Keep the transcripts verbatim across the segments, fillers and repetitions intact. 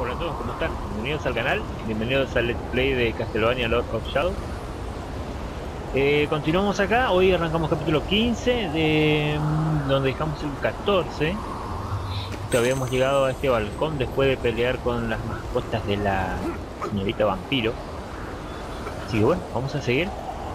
Hola a todos, ¿cómo están? Bienvenidos al canal, bienvenidos al Let's Play de Castlevania Lord of Shadow. Eh, continuamos acá, hoy arrancamos capítulo quince, de mm, donde dejamos el catorce. Que habíamos llegado a este balcón después de pelear con las mascotas de la señorita vampiro. Así que bueno, vamos a seguir.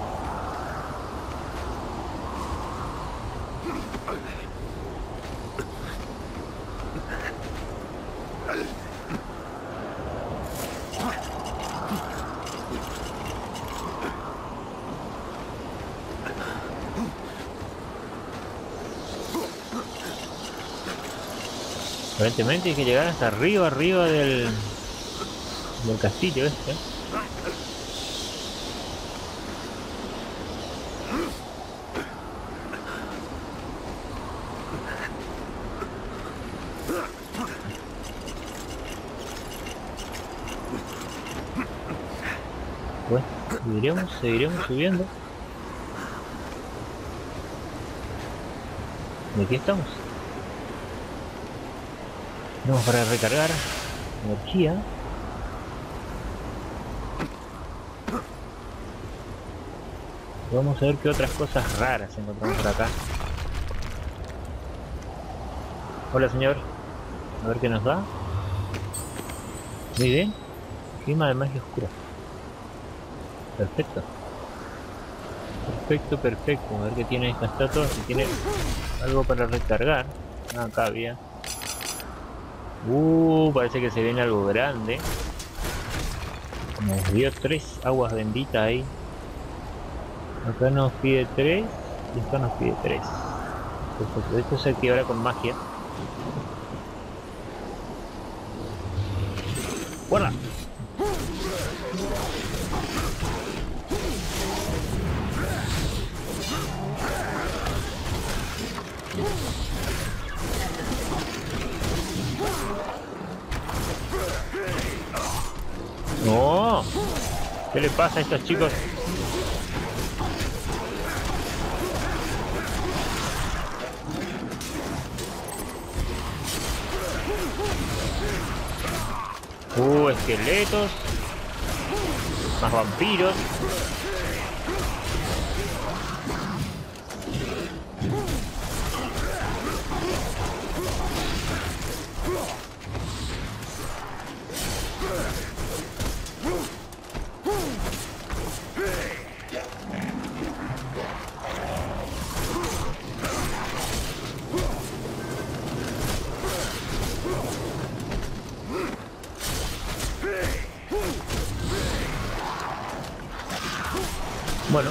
Aparentemente hay que llegar hasta arriba, arriba del, del castillo este. Bueno, seguiremos, seguiremos subiendo. ¿Y aquí estamos? Vamos para recargar energía. Vamos a ver qué otras cosas raras encontramos por acá. Hola señor, a ver qué nos da. Muy bien, clima de magia oscura. Perfecto. Perfecto, perfecto. A ver qué tiene esta estatua, si tiene algo para recargar. Ah, acá había. Uh, parece que se viene algo grande. Nos dio tres aguas benditas ahí. Acá nos pide tres y acá nos pide tres. Perfecto. Esto se activará con magia. ¡Guarda! ¡No! ¿Qué le pasa a estos chicos? Uh, esqueletos. Más vampiros. Bueno.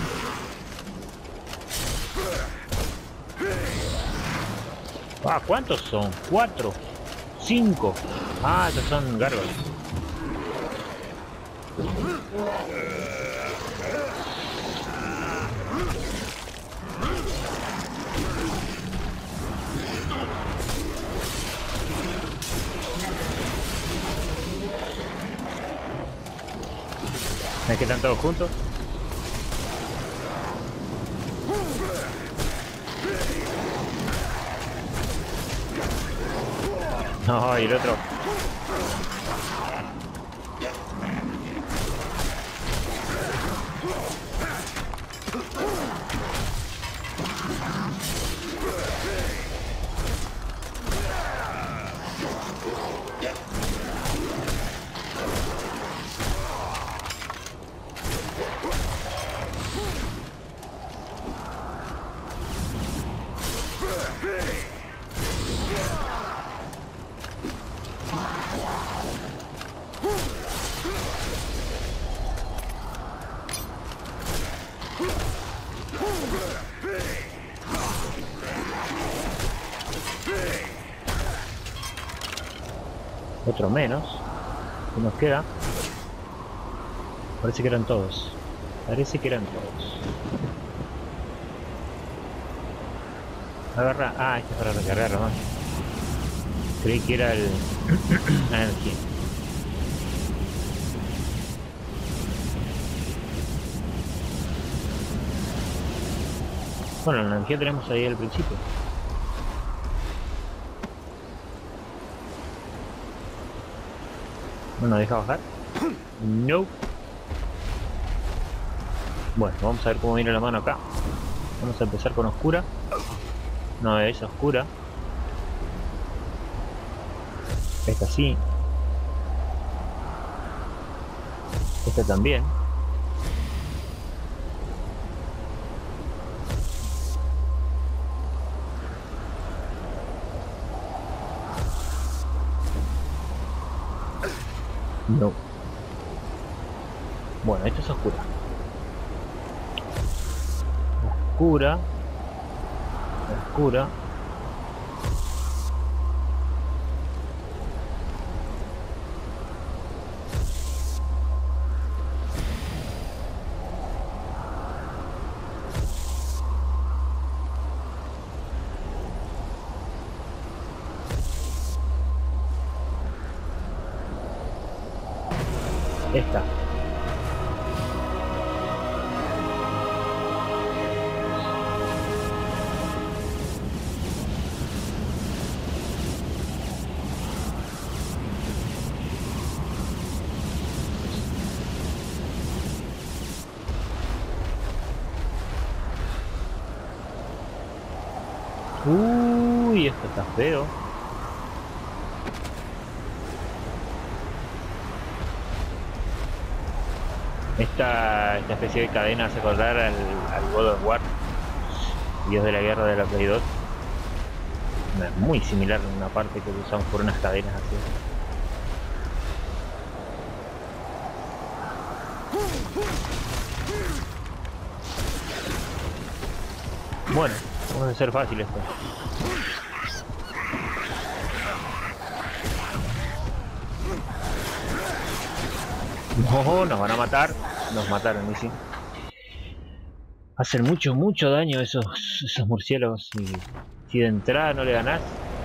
Ah, ¿cuántos son? ¿Cuatro? ¿Cinco? Ah, estos son gárgolas. ¿Es que están todos juntos? No, y el otro. Otro menos. ¿Qué nos queda? Parece que eran todos. Parece que eran todos. Agarra. Ah, este es para recargar nomás. Creí que era el... la energía. Bueno, la energía tenemos ahí al principio. ¿No nos deja bajar? No. Bueno, vamos a ver cómo viene la mano acá. Vamos a empezar con oscura. No, es oscura. Esta sí. Esta también. No. Bueno, esta es oscura. Oscura. Oscura. Esta. Uy, esto está feo. Esta, esta especie de cadena hace acordar al, al God of War, Dios de la Guerra de la Play dos. Es muy similar en una parte que usamos por unas cadenas así. Bueno, vamos a hacer fácil esto. No, nos van a matar. Nos mataron, y sí. Hacen mucho, mucho daño esos, esos murciélagos. Y si de entrada no le ganás,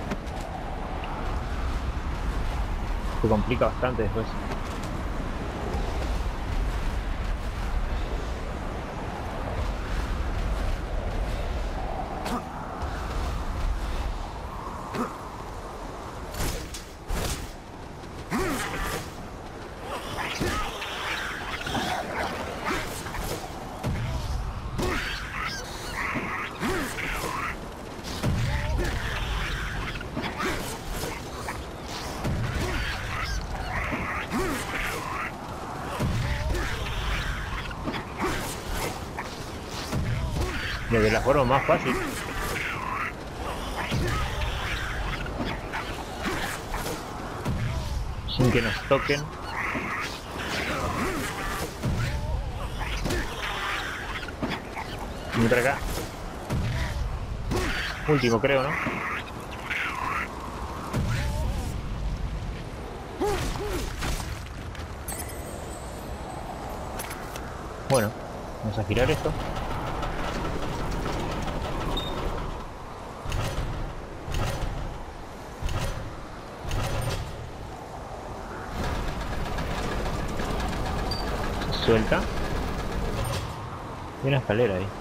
se complica bastante después. De la forma más fácil. Sin que nos toquen. Y por acá. Último creo, ¿no? Bueno, vamos a girar esto. Suelta. Hay una escalera ahí.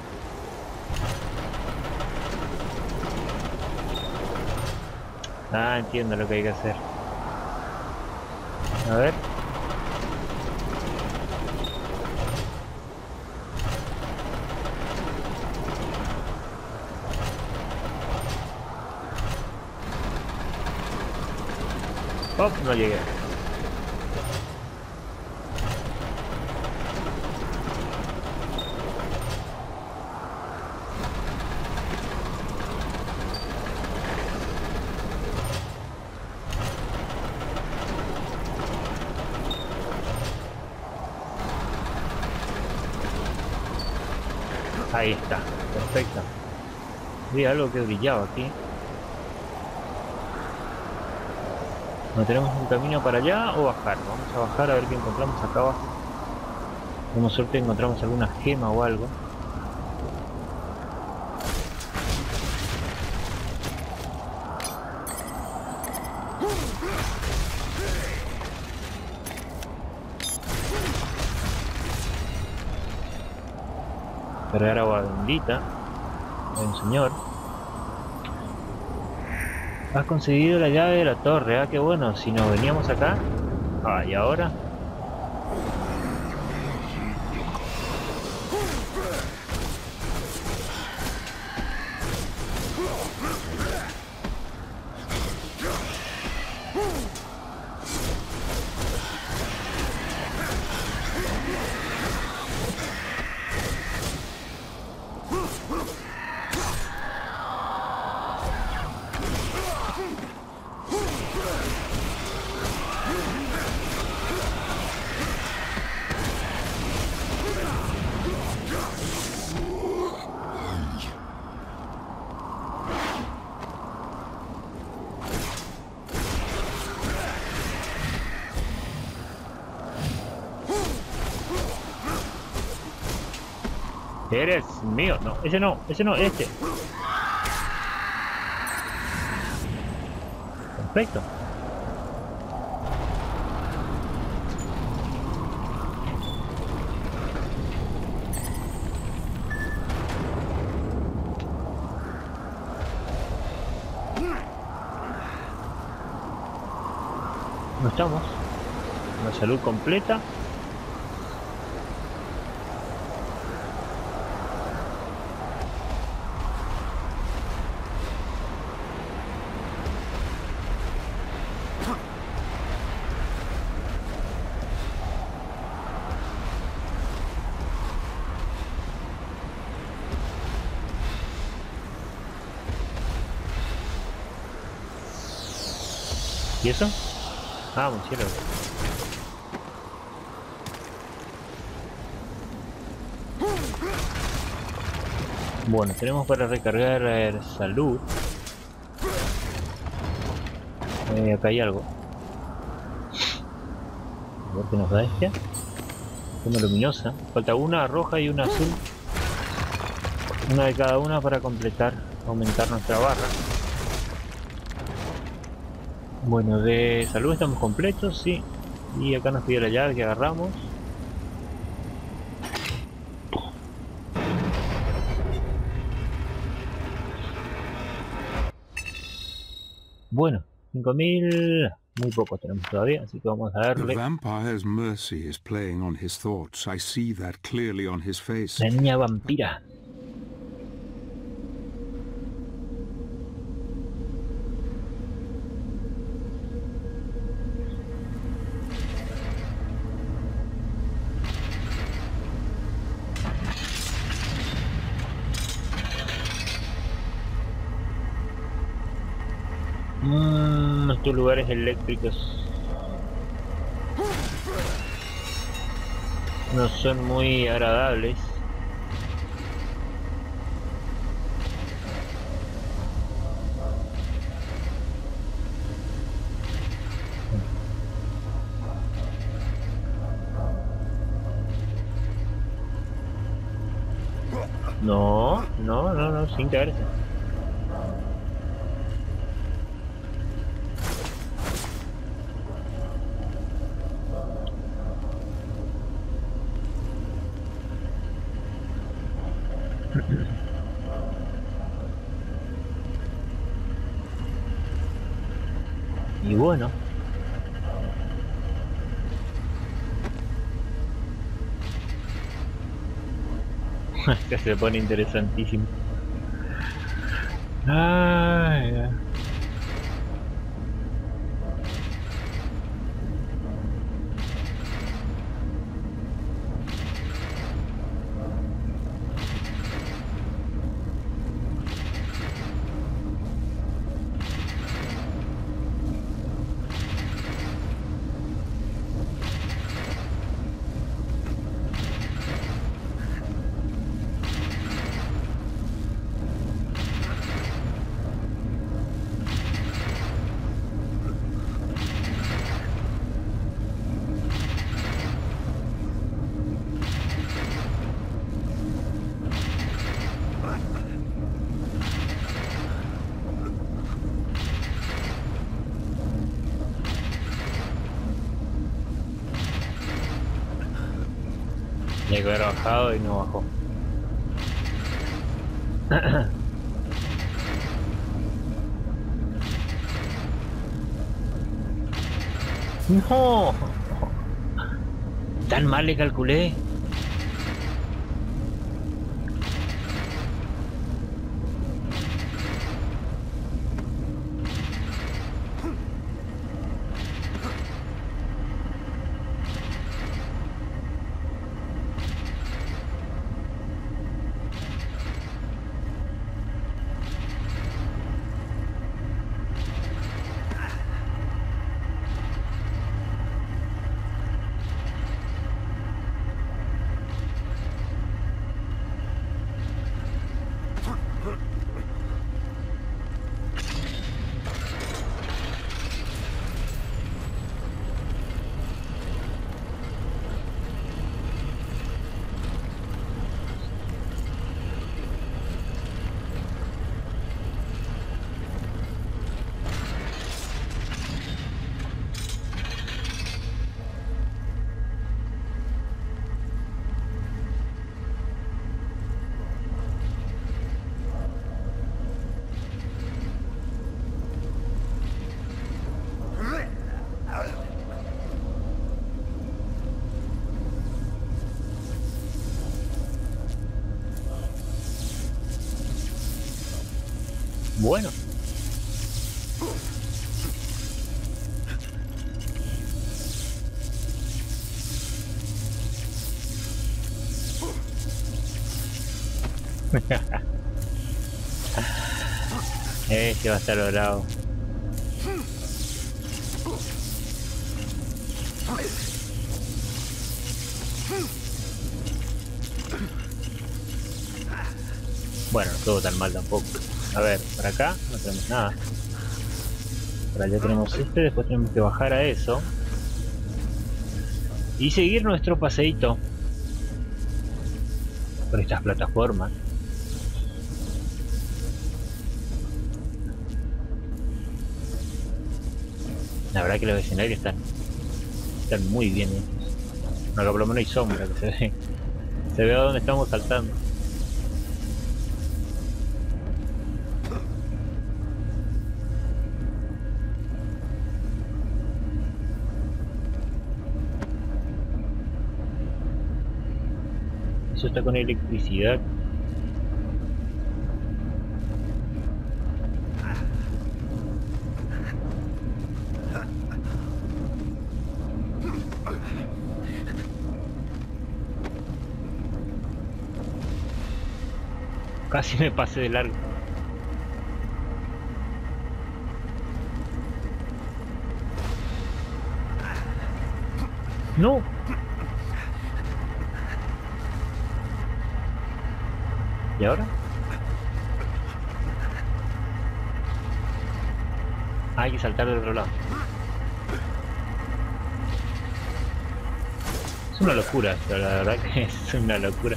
Ah, entiendo lo que hay que hacer. A ver. Oh, no llegué. Ahí está, perfecto. Vi algo que brillaba aquí. ¿No tenemos un camino para allá o bajar? Vamos a bajar a ver qué encontramos acá abajo. Tenemos suerte encontramos alguna gema o algo. Cargar agua bendita. Buen señor. Has conseguido la llave de la torre. Ah, qué bueno. Si nos veníamos acá, Ah, y ahora. Eres mío. No, ese no, ese no, este. Perfecto. No estamos. Una salud completa. ¿Y eso? Ah, murciélago. Bueno, tenemos para recargar eh, salud. Eh, acá hay algo. A ver qué nos da este. Una luminosa. Falta una roja y una azul. Una de cada una para completar, aumentar nuestra barra. Bueno, de salud estamos completos, sí. Y acá nos pide la llave que agarramos. Bueno, cinco mil, muy poco tenemos todavía, así que vamos a darle. The vampire's mercy is playing on his thoughts. I see that clearly on his face. La niña vampira. Mmm, estos lugares eléctricos no son muy agradables. No, no, no, no, sin caerse. Y bueno, acá se pone interesantísimo. Ay, ay. Tenía que haber bajado y no bajó. No, tan mal le calculé. Bueno. Este va a estar logrado. Bueno, no estuvo tan mal tampoco. A ver, para acá no tenemos nada. Por allá tenemos este, después tenemos que bajar a eso. Y seguir nuestro paseíto por estas plataformas. La verdad que los escenarios están, están muy bien hechos. Acá por lo menos hay sombra que se ve. Se ve a dónde estamos saltando. Eso está con electricidad. Casi me pasé de largo. No. ¿Y ahora? Hay que saltar del otro lado. Es una locura esto, la verdad que es una locura.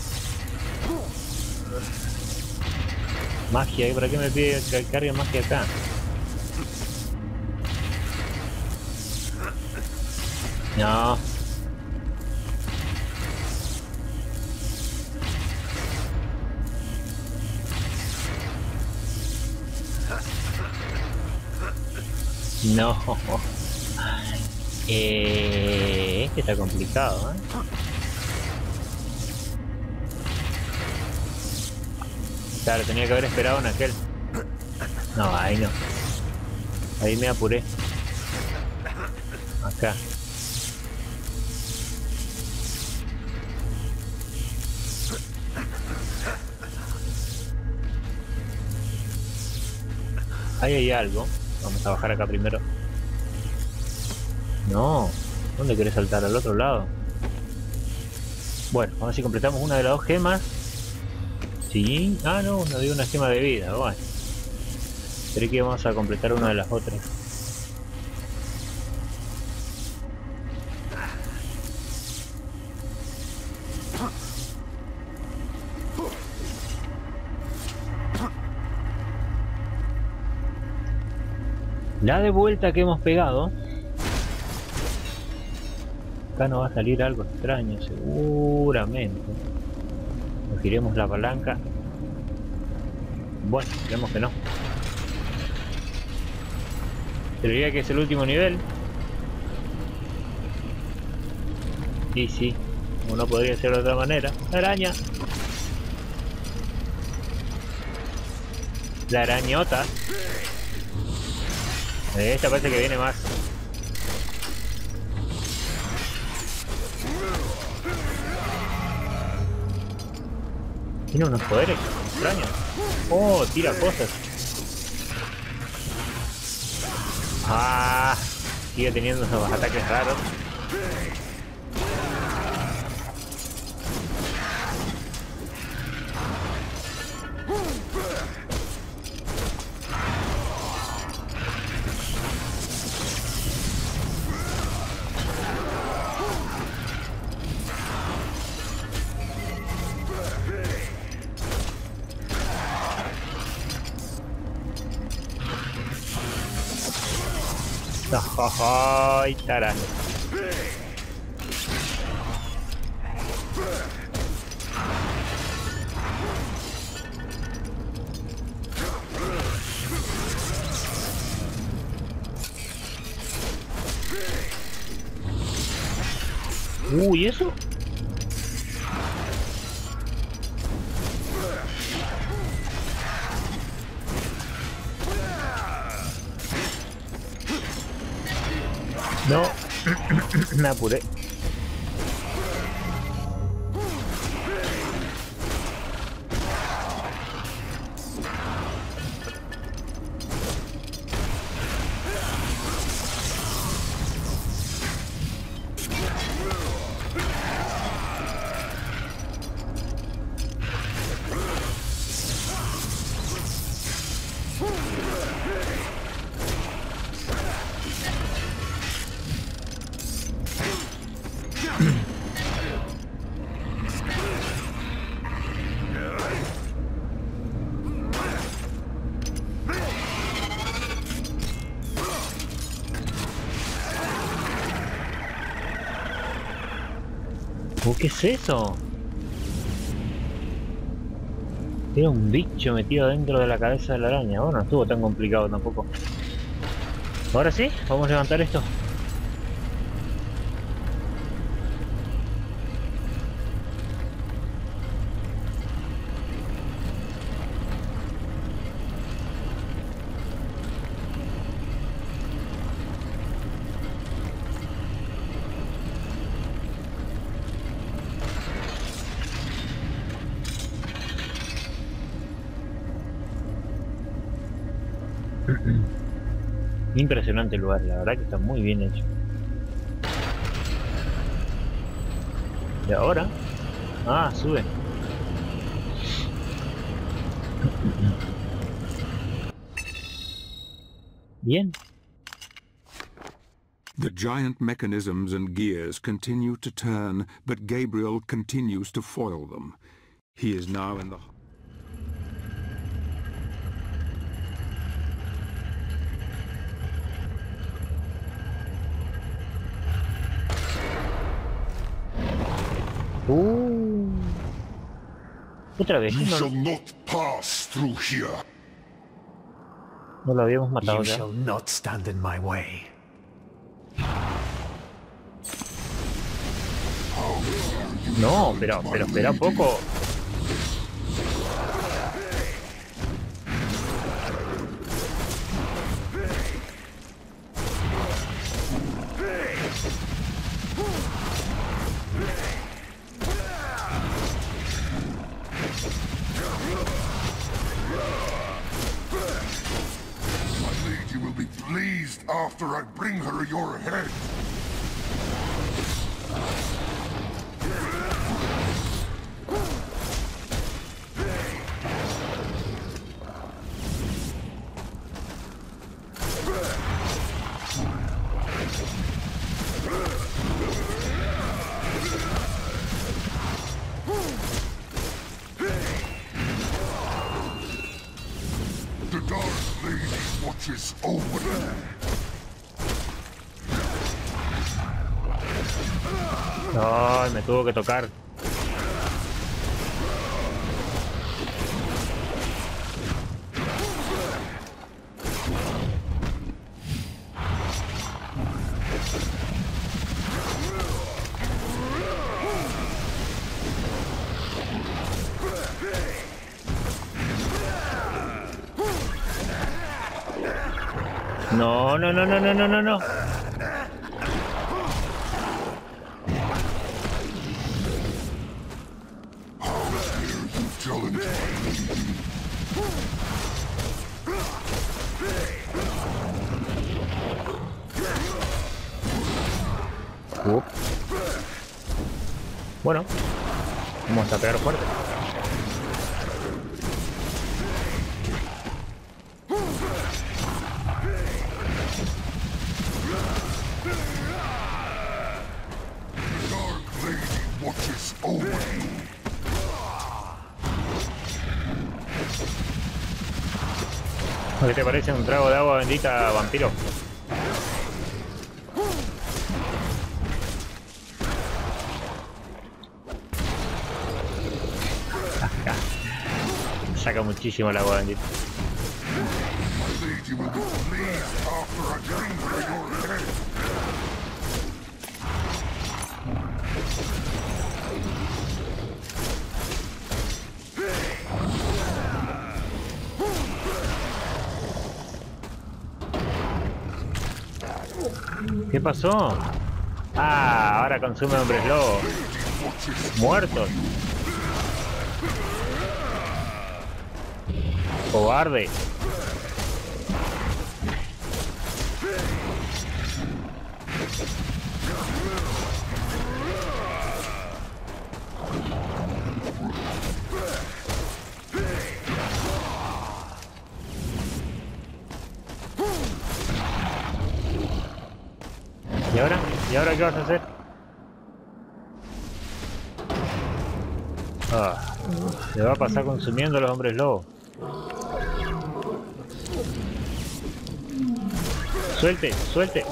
Magia, ¿para qué me pide que cargue magia acá? No. No. Eh, este está complicado, ¿eh? Claro, tenía que haber esperado en aquel. No, ahí no. Ahí me apuré. Acá. Ahí hay algo. Vamos a bajar acá primero. No. ¿Dónde querés saltar? ¿Al otro lado? Bueno, vamos a ver si completamos una de las dos gemas. Sí. Ah, no, nos dio una gema de vida. Bueno. Creo que vamos a completar una de las otras. La de vuelta que hemos pegado. Acá nos va a salir algo extraño, seguramente. Nos giremos la palanca. Bueno, creemos que no. Creería que es el último nivel. Sí, sí, como no podría ser de otra manera. La araña. La arañota. Esta parece que viene más. Tiene unos poderes extraños. Oh, tira cosas. Ah, sigue teniendo esos ataques raros. ¡Ay, tarán! Uy, ¿eso? No, me apuré. Uh, ¿qué es eso? Era un bicho metido dentro de la cabeza de la araña. Bueno, no estuvo tan complicado tampoco. Ahora sí, vamos a levantar esto. Impresionante el lugar, la verdad que está muy bien hecho. ¿Y ahora? Ah, sube. Bien. The giant mechanisms and gears continue to turn, but Gabriel continues to foil them. He is now in the... Uh. Otra vez. You No, shall not pass through here. no lo habíamos matado You ya. shall not stand in my way. No, pero, pero espera un poco. My lady will be pleased after I bring her your head. The Dark Lady watches over them. Ay, me tuvo que tocar. No, no, no, no, no, no, no, no. Uh. Bueno, vamos a pegar fuerte. ¿Qué te parece un trago de agua bendita, vampiro? Saca muchísimo el agua bendita. ¿Qué pasó? Ah, ahora consume hombres lobo. Muertos. Cobarde. ¿Y ahora? ¿Y ahora qué vas a hacer? Ah, se va a pasar consumiendo a los hombres lobos. Suelte, suelte.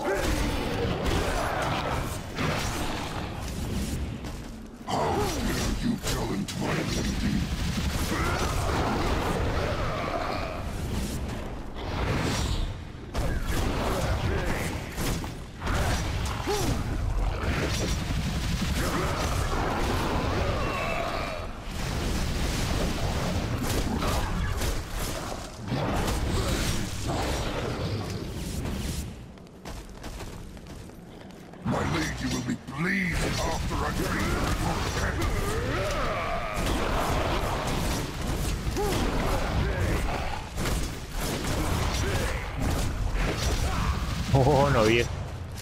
Oh, no vi.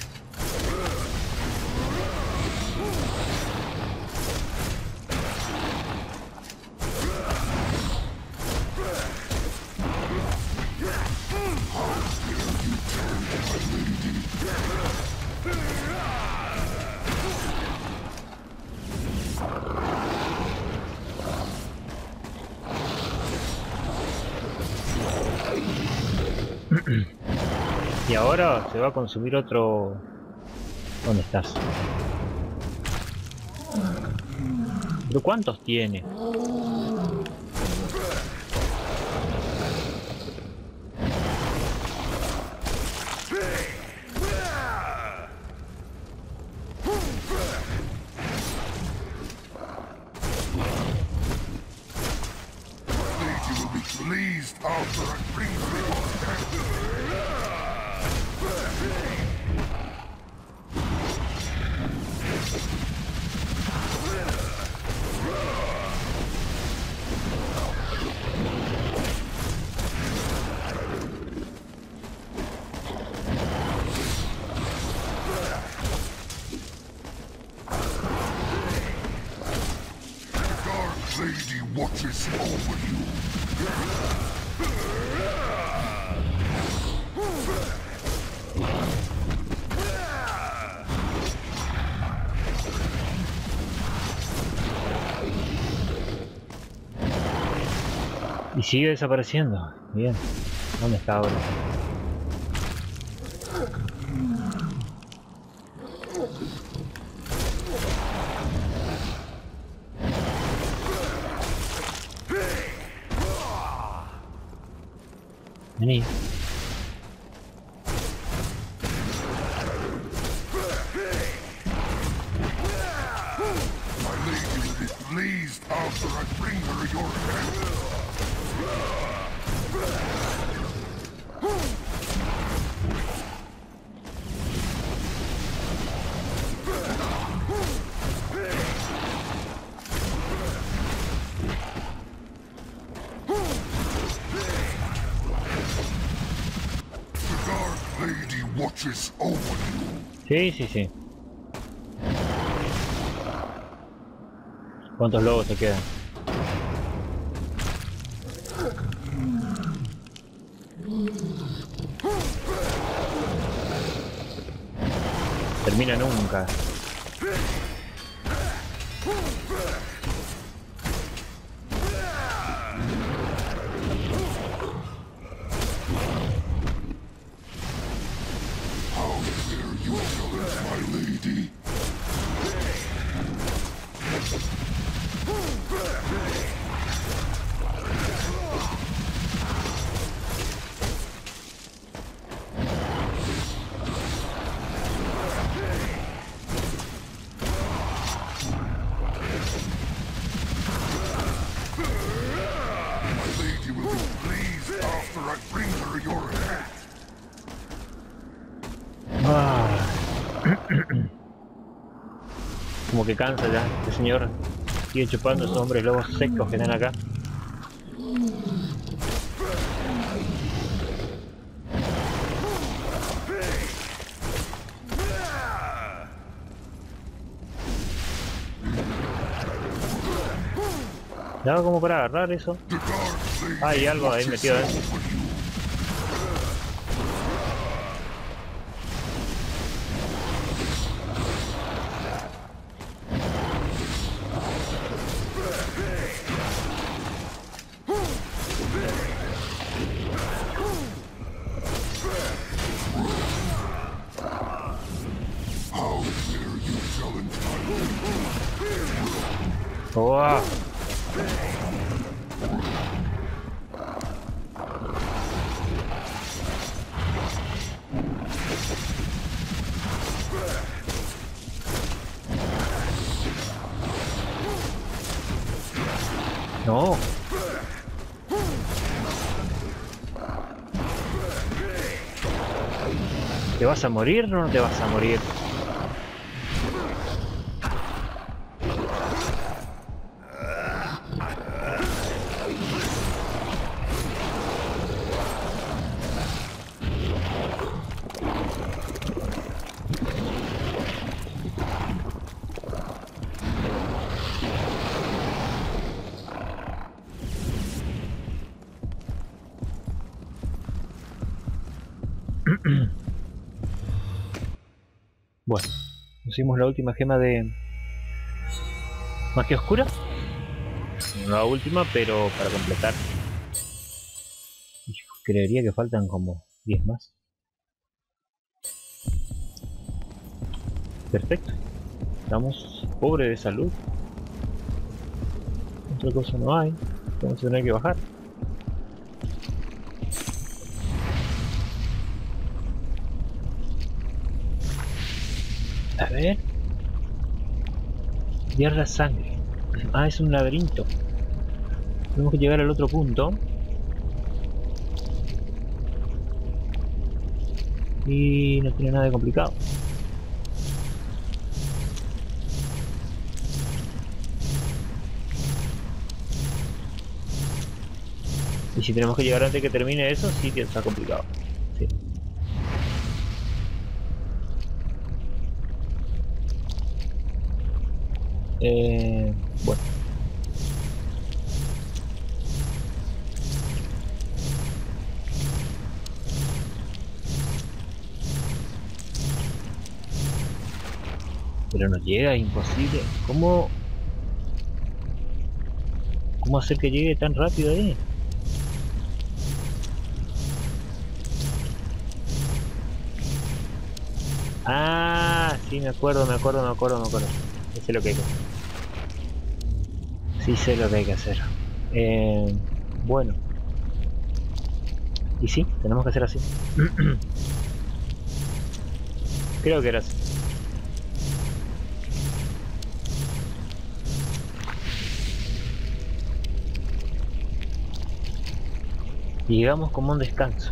Y ahora se va a consumir otro... ¿Dónde estás? ¿Pero cuántos tiene? Lady watches over you. Y sigue desapareciendo. Bien. ¿Dónde está ahora? Vení. My lady will be pleased after I bring her your hand. Sí, sí, sí. ¿Cuántos lobos te quedan? Termina nunca. Como que cansa ya, este señor sigue chupando esos hombres lobos secos que están acá. Nada como para agarrar eso. Ah, hay algo ahí metido adentro. ¡Wow! No. ¿Te vas a morir o no te vas a morir? Bueno, hicimos la última gema de magia oscura. No la última, pero para completar. Creería que faltan como diez más. Perfecto. Estamos pobres de salud. Otra cosa no hay. Vamos a tener que bajar. A ver. Guiar la sangre. Ah, es un laberinto. Tenemos que llegar al otro punto. Y no tiene nada de complicado. Y si tenemos que llegar antes de que termine eso, sí que está complicado. Sí. Eh, bueno. Pero no llega, es imposible. ¿Cómo? ¿Cómo hacer que llegue tan rápido ahí? Ah, sí, me acuerdo, me acuerdo, me acuerdo, me acuerdo. Sé lo que hay que hacer. Sí sé lo que hay que hacer. Eh, bueno. Y sí, tenemos que hacer así. Creo que era así. Y llegamos como un descanso.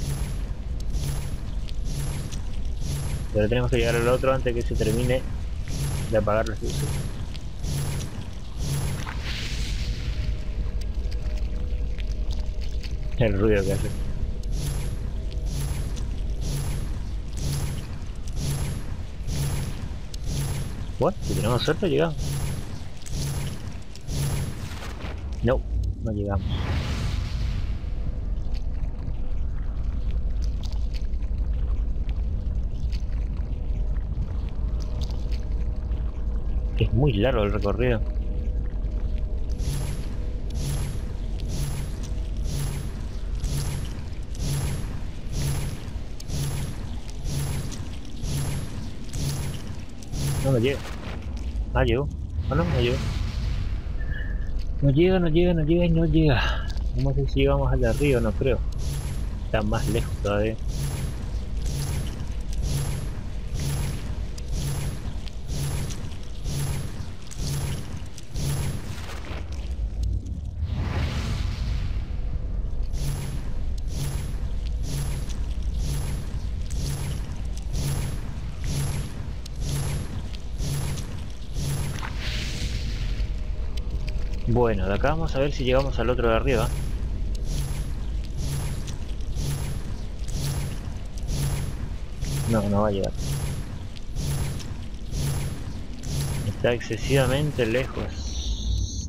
Pero tenemos que llegar al otro antes que se termine de apagar las luces. El ruido que hace. Bueno, si tenemos suerte llegamos. No, no llegamos. Es muy largo el recorrido. No me llega. Ah, llegó. Ah, no, no llegó. No llega, no llega, no llega y no llega. No sé si llegamos al de arriba, no creo. Está más lejos todavía. Bueno, de acá vamos a ver si llegamos al otro de arriba. No, no va a llegar. Está excesivamente lejos.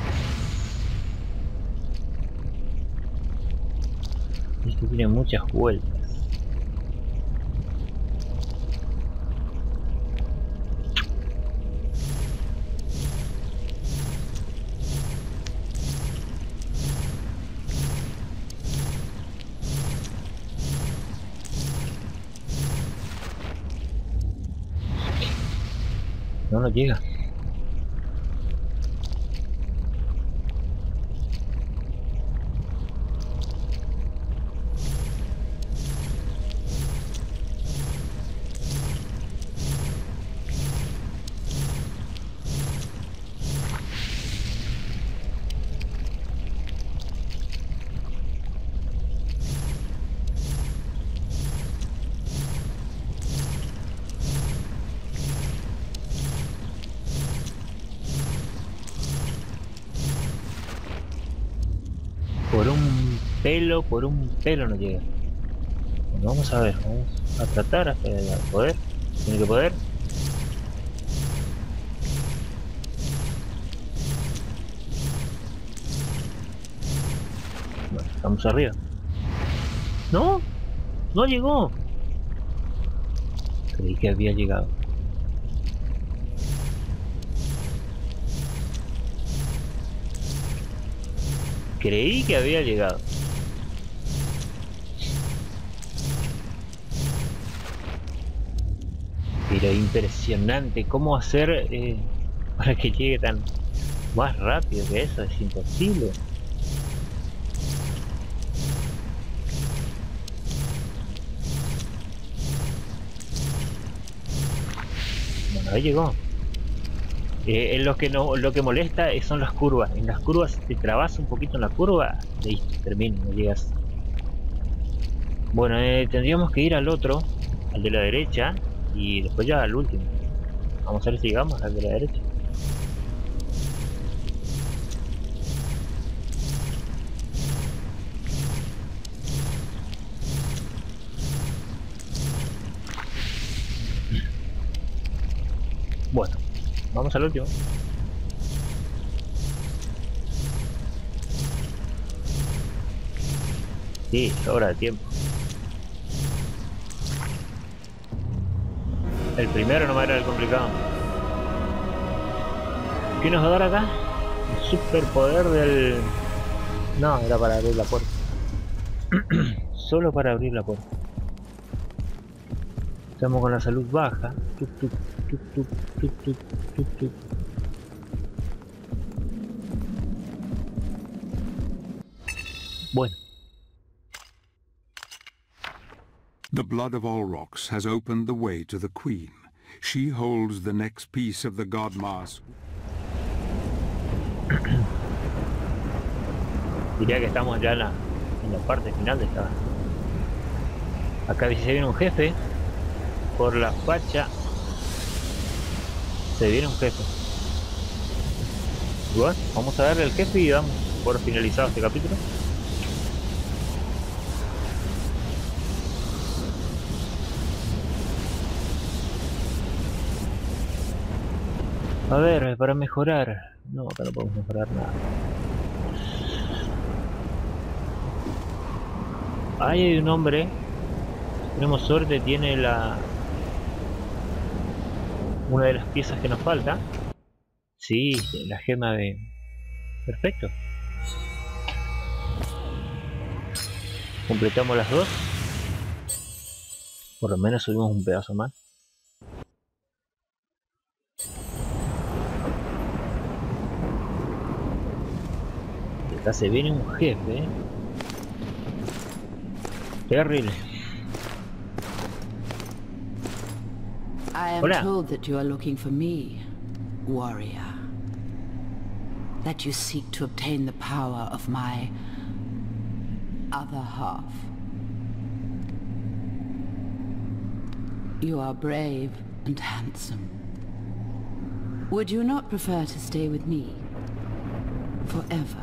Esto tiene muchas vueltas. No nos llega. Por un pelo, por un pelo no llega. Bueno, vamos a ver, vamos a tratar hasta poder. Tiene que poder. Bueno, estamos arriba. ¡No! ¡No llegó! Creí que había llegado. Creí que había llegado. Pero impresionante. ¿Cómo hacer eh, para que llegue tan más rápido que eso? Es imposible. Bueno, ahí llegó. Eh, en lo que no, lo que molesta son las curvas. En las curvas, si te trabas un poquito en la curva, listo, termina, no llegas. Bueno, eh, tendríamos que ir al otro, al de la derecha, y después ya al último. Vamos a ver si llegamos al de la derecha. Bueno, vamos al último. Sí, sobra de tiempo. El primero no me era el complicado. ¿Qué nos va a dar acá? El superpoder del... No, era para abrir la puerta. Solo para abrir la puerta. Estamos con la salud baja. Tuc, tuc, tuc, tuc, tuc, tuc, tuc, tuc. Bueno. The blood of Olrox has opened the way to the Queen. She holds the next piece of the God Mask. Diría que estamos ya en la, en la parte final de esta. Acá se viene un jefe. Por la facha se viene un jefe. Bueno, vamos a darle al jefe y damos por finalizado este capítulo. A ver, para mejorar. No, acá no podemos mejorar nada. Ahí hay un hombre. Si tenemos suerte, tiene la... una de las piezas que nos falta. Sí, la gema de... Perfecto. Completamos las dos. Por lo menos subimos un pedazo más. Acá se viene un jefe, ¿eh? Terrible. I am Hola. told that you are looking for me, warrior. That you seek to obtain the power of my other half. You are brave and handsome. Would you not prefer to stay with me forever?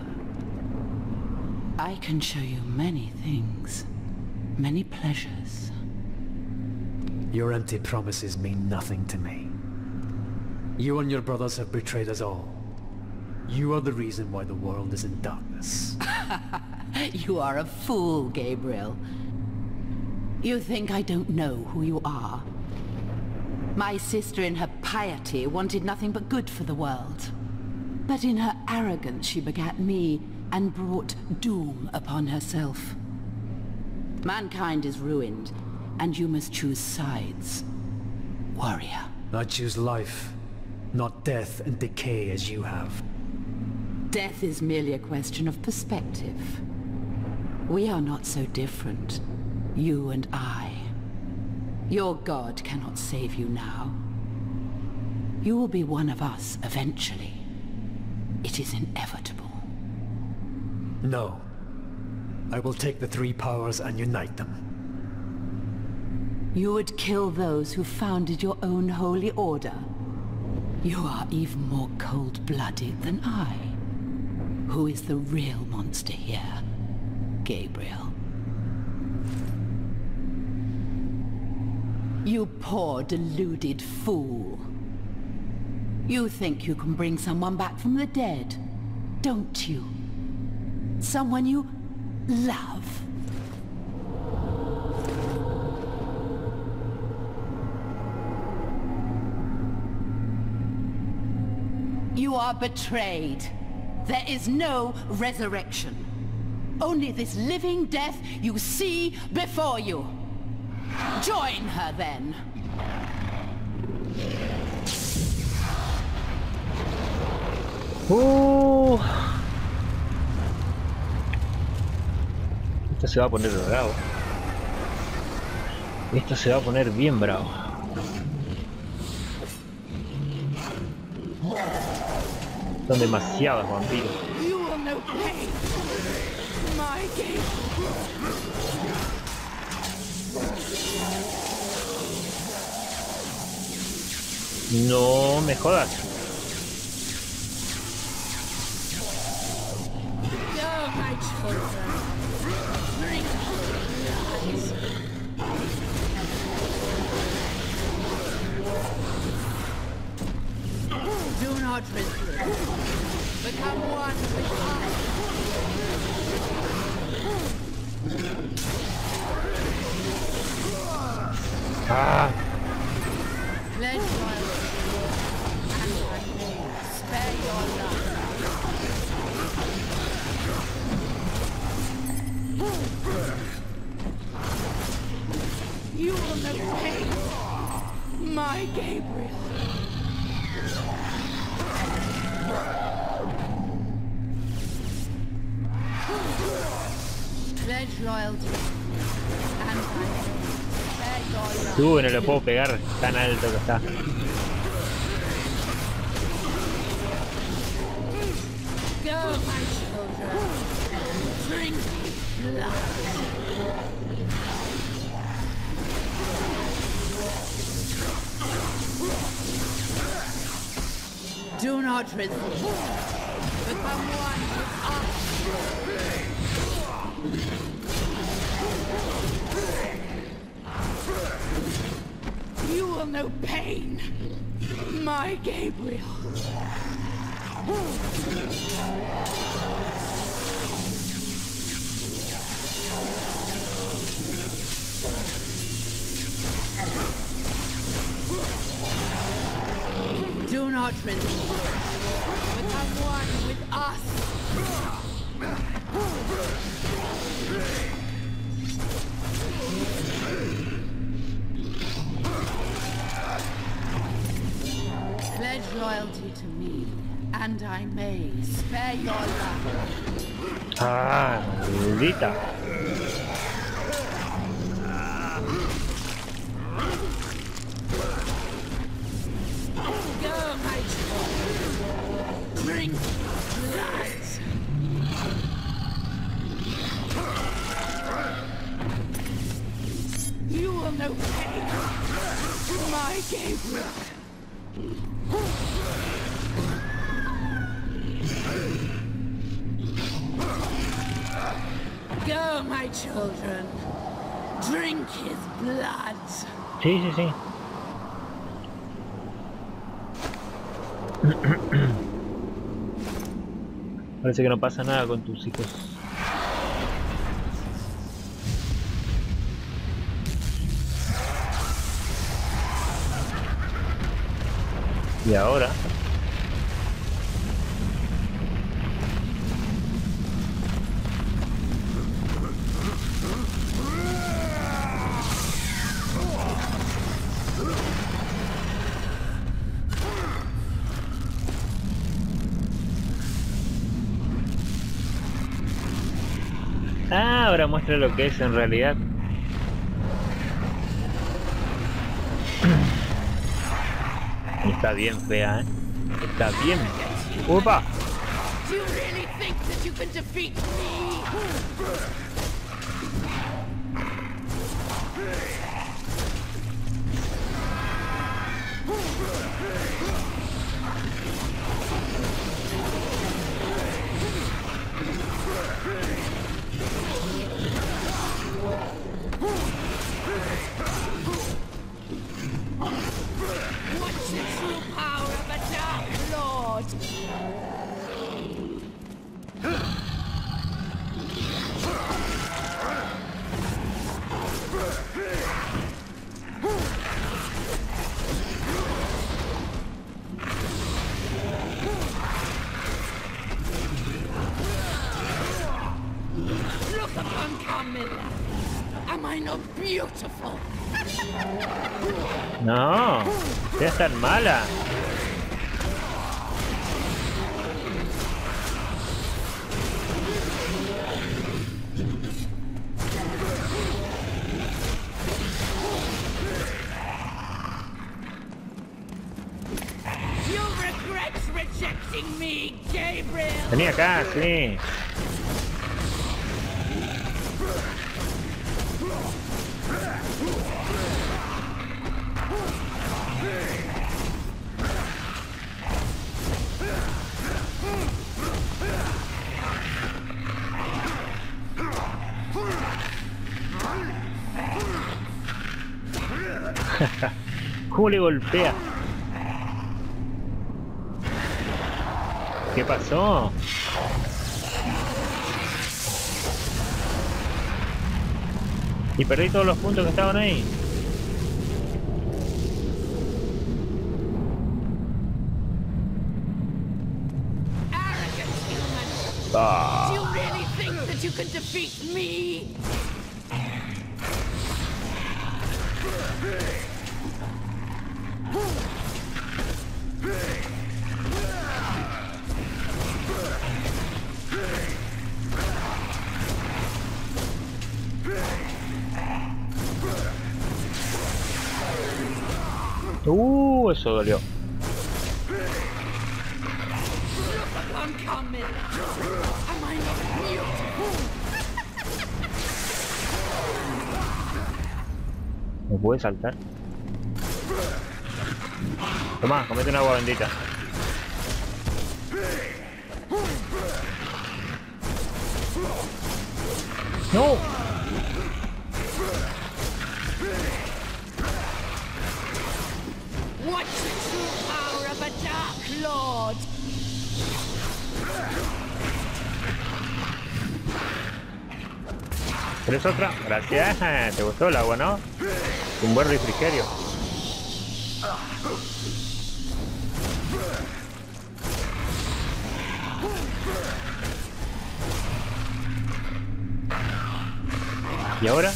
I can show you many things, many pleasures. Your empty promises mean nothing to me. You and your brothers have betrayed us all. You are the reason why the world is in darkness. You are a fool, Gabriel. You think I don't know who you are? My sister in her piety wanted nothing but good for the world. But in her arrogance she begat me and brought doom upon herself. Mankind is ruined, and you must choose sides, warrior. I choose life, not death and decay as you have. Death is merely a question of perspective. We are not so different, you and I. Your god cannot save you now. You will be one of us eventually. It is inevitable. No. I will take the three powers and unite them. You would kill those who founded your own holy order. You are even more cold-blooded than I. Who is the real monster here, Gabriel? You poor, deluded fool. You think you can bring someone back from the dead, don't you? Someone you love. You are betrayed. There is no resurrection. Only this living death you see before you. Join her then. Uh. Esto se va a poner bravo. Esto se va a poner bien bravo. Son demasiados vampiros. You will know pain. My game. No me jodas. Go, my children. Drink lies. Do not resist. Become one with us. Ah. Pledge loyalty and unknown. Spare your life. You will know pain, my Gabriel. Pledge loyalty and unknown. Spare your life. Tú, no le puedo pegar tan alto que está. Go, my children. Drink blood. Do not resist. Become one with us. You will know pain, my Gabriel. Do not relinquish. Become one with us. Pledge loyalty to me, and I may spare your life. Ah, maldita. Go, my child. Drink blood. You will know pain, my Gabriel. Go, my children. Drink his blood. Sí, sí, sí. Parece que no pasa nada con tus hijos. Y ahora Ah, ahora muestra lo que es en realidad. Está bien fea, ¿eh? Está bien. ¡Upa! Do you really think that you can defeat me? What's the true power of a Dark Lord? Look upon Camilla. Am I not beautiful? No, seas tan mala. You'll regret rejecting me, Gabriel. Vení acá, sí. ¿Cómo le golpea? ¿Qué pasó? Y perdí todos los puntos que estaban ahí. Arrogant human. Ah. Do you really think that you can defeat me? Uh, eso dolió. Look upon Camilla. Am I not beautiful? ¿Me puede saltar? Toma, comete una agua bendita. ¡No! Watch the true power of a Dark Lord! ¿Quieres otra? Gracias. ¿Te gustó el agua, no? Un buen refrigerio. ¿Y ahora?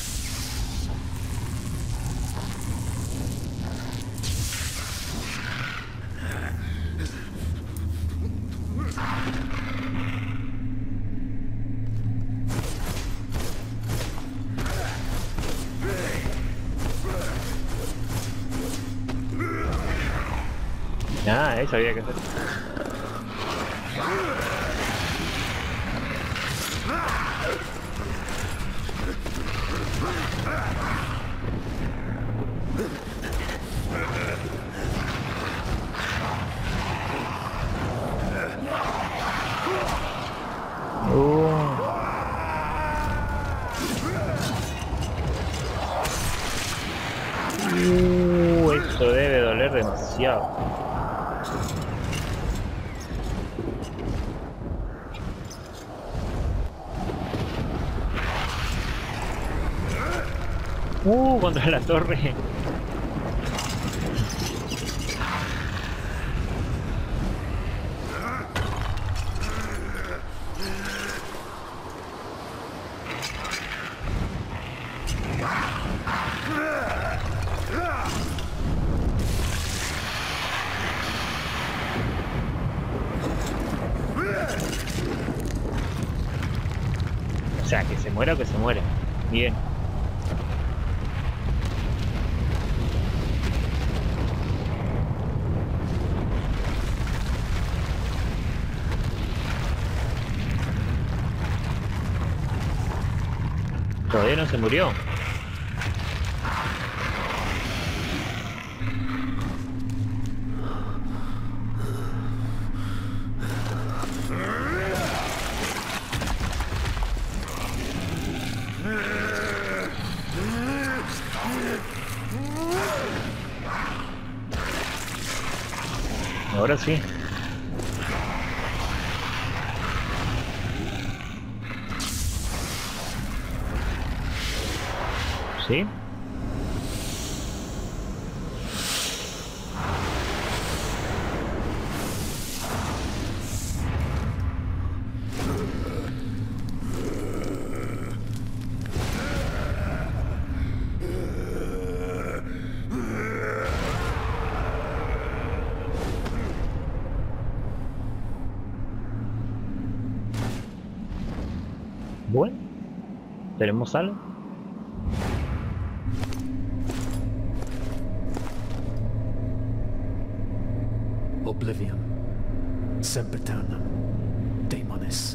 Ah, eso había que hacer. Uh, eso debe doler demasiado. Uh, contra la torre. O sea, que se muera o que se muere. Bien. Todavía no se murió. Ahora sí. ¿Sí? Bueno, ¿tenemos algo? Oblivion. Sempiternam. Daemonis.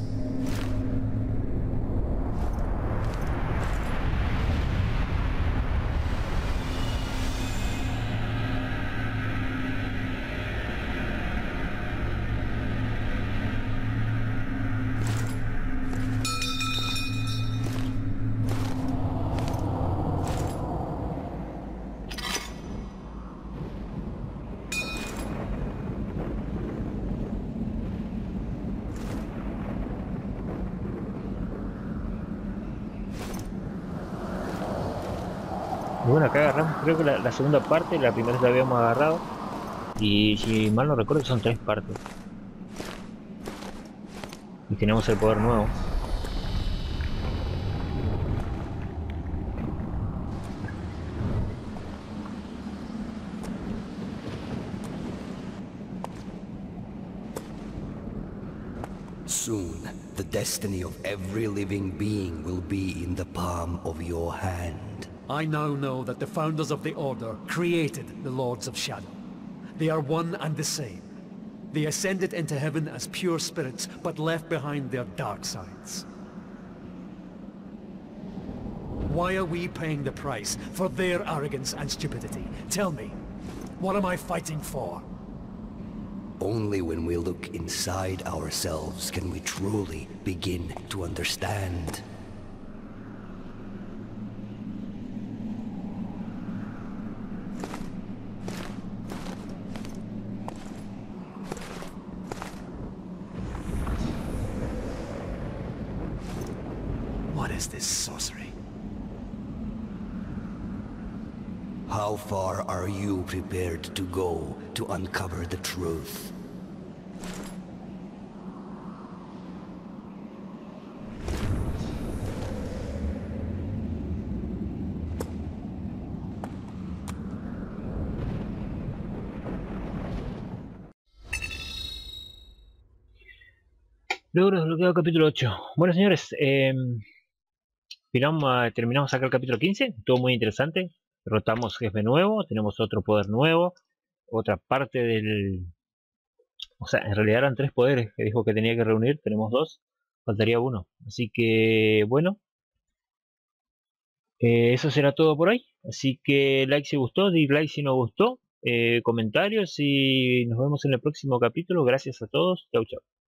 Y bueno, acá agarramos, creo que la, la segunda parte, la primera la habíamos agarrado. Y si mal no recuerdo son tres partes. Y tenemos el poder nuevo. Soon, the destiny of every living being will be in the palm of your hand. I now know that the founders of the Order created the Lords of Shadow. They are one and the same. They ascended into heaven as pure spirits, but left behind their dark sides. Why are we paying the price for their arrogance and stupidity? Tell me, what am I fighting for? Only when we look inside ourselves can we truly begin to understand. is this sorcery? How far are you prepared to go to uncover the truth? Logro desbloqueado capítulo ocho. Bueno, señores, eh, terminamos, terminamos acá el capítulo quince. Estuvo muy interesante. Derrotamos jefe nuevo, tenemos otro poder nuevo, otra parte del... O sea, en realidad eran tres poderes que dijo que tenía que reunir, tenemos dos, faltaría uno. Así que, bueno, eh, eso será todo por hoy. Así que like si gustó, dislike si no gustó, eh, comentarios y nos vemos en el próximo capítulo. Gracias a todos, chau chau.